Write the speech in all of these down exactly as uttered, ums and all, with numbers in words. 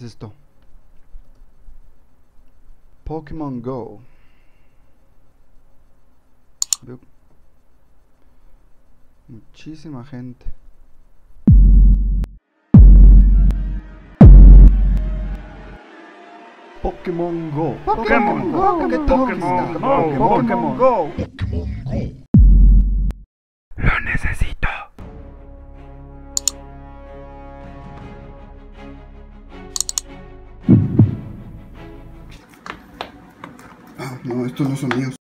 ¿Qué es esto? Pokémon Go. Veo muchísima gente. Pokémon Go. Pokémon Go. ¿Qué Pokémon Go. Pokémon Go. Lo necesito. Ah, no, estos no son míos.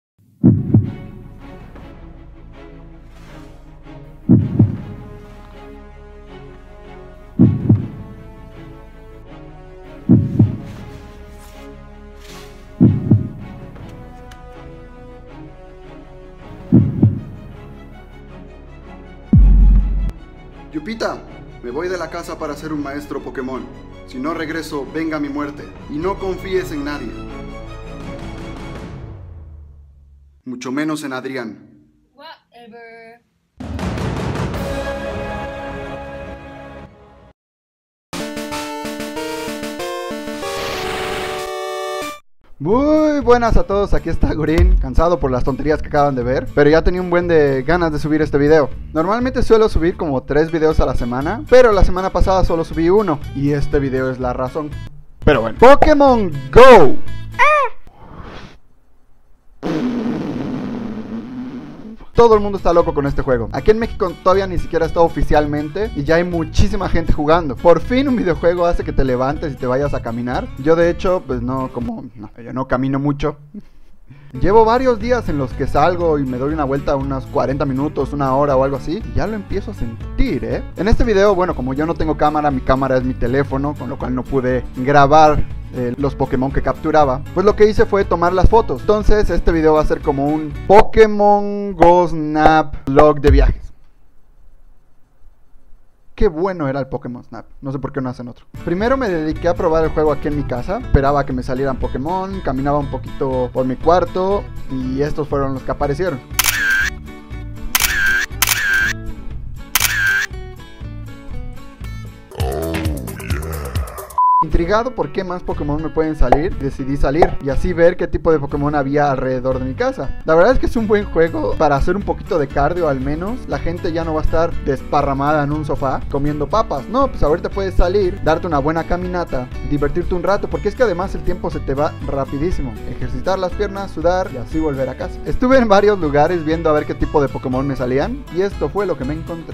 Yupita, me voy de la casa para ser un maestro Pokémon. Si no regreso, venga mi muerte. Y no confíes en nadie. Mucho menos en Adrián. Whatever. Muy buenas a todos, aquí está Green, cansado por las tonterías que acaban de ver, pero ya tenía un buen de ganas de subir este video. Normalmente suelo subir como tres videos a la semana, pero la semana pasada solo subí uno, y este video es la razón. Pero bueno, Pokémon Go. Todo el mundo está loco con este juego. Aquí en México todavía ni siquiera está oficialmente y ya hay muchísima gente jugando. Por fin un videojuego hace que te levantes y te vayas a caminar. Yo de hecho, pues no, como no, yo no camino mucho. Llevo varios días en los que salgo y me doy una vuelta unos cuarenta minutos, una hora o algo así, y ya lo empiezo a sentir, ¿eh? En este video, bueno, como yo no tengo cámara, mi cámara es mi teléfono, con lo cual no pude grabar eh, los Pokémon que capturaba. Pues lo que hice fue tomar las fotos. Entonces este video va a ser como un Pokémon Go Snap Vlog de viajes. Qué bueno era el Pokémon Snap, no sé por qué no hacen otro. Primero me dediqué a probar el juego aquí en mi casa. Esperaba que me salieran Pokémon, caminaba un poquito por mi cuarto y estos fueron los que aparecieron. Intrigado por qué más Pokémon me pueden salir, decidí salir y así ver qué tipo de Pokémon había alrededor de mi casa. La verdad es que es un buen juego para hacer un poquito de cardio al menos. La gente ya no va a estar desparramada en un sofá comiendo papas. No, pues ahorita puedes salir, darte una buena caminata, divertirte un rato, porque es que además el tiempo se te va rapidísimo. Ejercitar las piernas, sudar y así volver a casa. Estuve en varios lugares viendo a ver qué tipo de Pokémon me salían y esto fue lo que me encontré.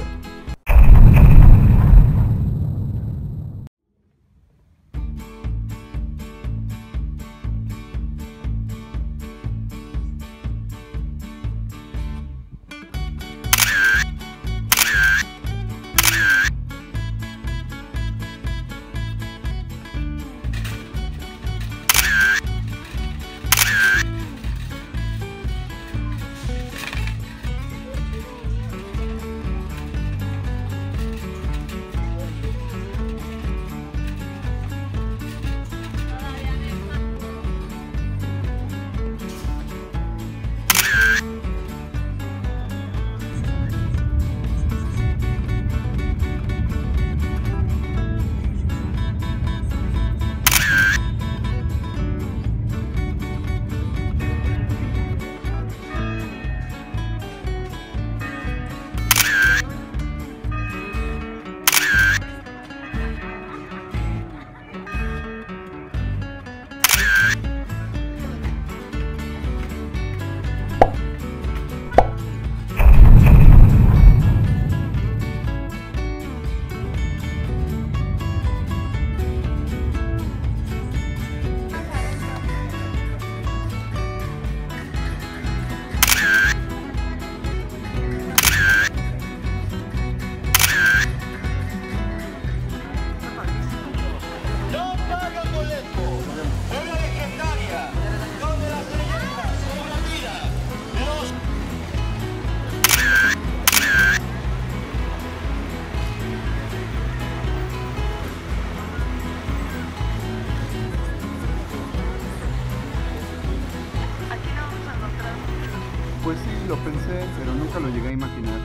Pues sí, lo pensé, pero nunca lo llegué a imaginar.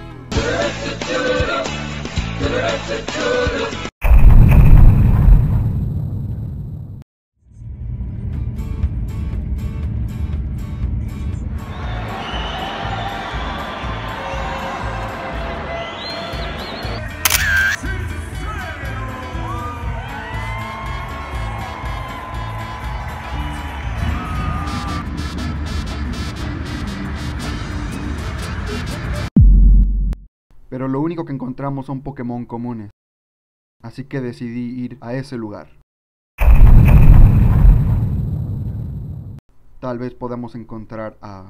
pero lo único que encontramos son Pokémon comunes. Así que decidí ir a ese lugar. Tal vez podamos encontrar a...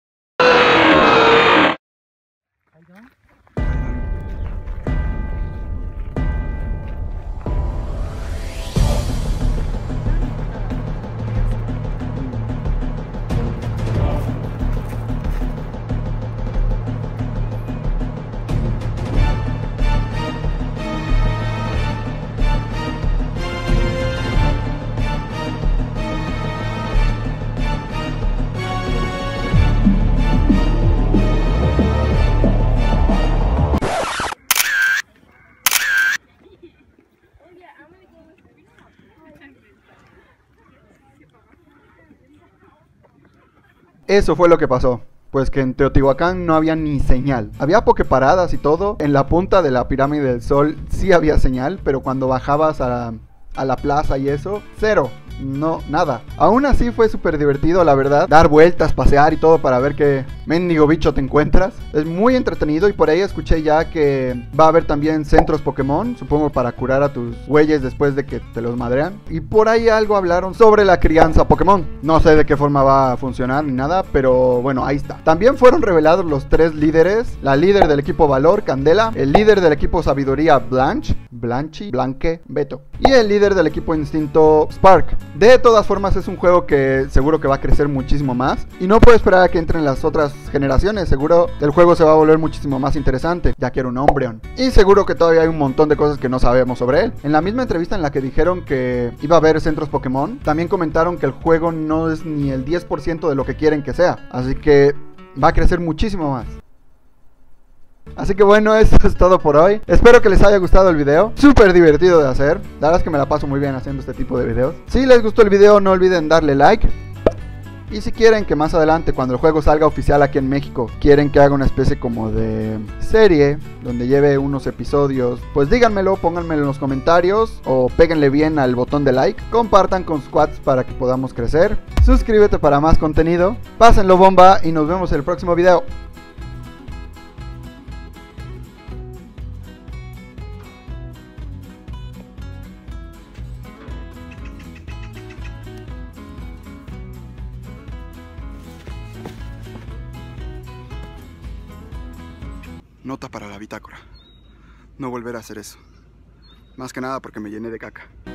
Eso fue lo que pasó. Pues que en Teotihuacán no había ni señal. Había pokeparadas y todo. En la punta de la pirámide del sol sí había señal, pero cuando bajabas a la, a la plaza y eso, cero. No, nada. Aún así fue súper divertido, la verdad. Dar vueltas, pasear y todo para ver qué mendigo bicho te encuentras. Es muy entretenido y por ahí escuché ya que va a haber también centros Pokémon. Supongo para curar a tus güeyes después de que te los madrean. Y por ahí algo hablaron sobre la crianza Pokémon. No sé de qué forma va a funcionar ni nada, pero bueno, ahí está. También fueron revelados los tres líderes. La líder del equipo Valor, Candela. El líder del equipo Sabiduría, Blanche. Blanchi, Blanque, Beto. Y el líder del equipo Instinto, Spark. De todas formas es un juego que seguro que va a crecer muchísimo más. Y no puedo esperar a que entren las otras generaciones. Seguro el juego se va a volver muchísimo más interesante, ya que era un Umbreon. Y seguro que todavía hay un montón de cosas que no sabemos sobre él. En la misma entrevista en la que dijeron que iba a haber centros Pokémon, también comentaron que el juego no es ni el diez por ciento de lo que quieren que sea. Así que va a crecer muchísimo más. Así que bueno, eso es todo por hoy. Espero que les haya gustado el video. Súper divertido de hacer. La verdad es que me la paso muy bien haciendo este tipo de videos. Si les gustó el video, no olviden darle like. Y si quieren que más adelante, cuando el juego salga oficial aquí en México, quieren que haga una especie como de serie donde lleve unos episodios, pues díganmelo, pónganmelo en los comentarios o péguenle bien al botón de like. Compartan con squads para que podamos crecer. Suscríbete para más contenido. Pásenlo bomba y nos vemos en el próximo video. Nota para la bitácora. No volver a hacer eso. Más que nada porque me llené de caca.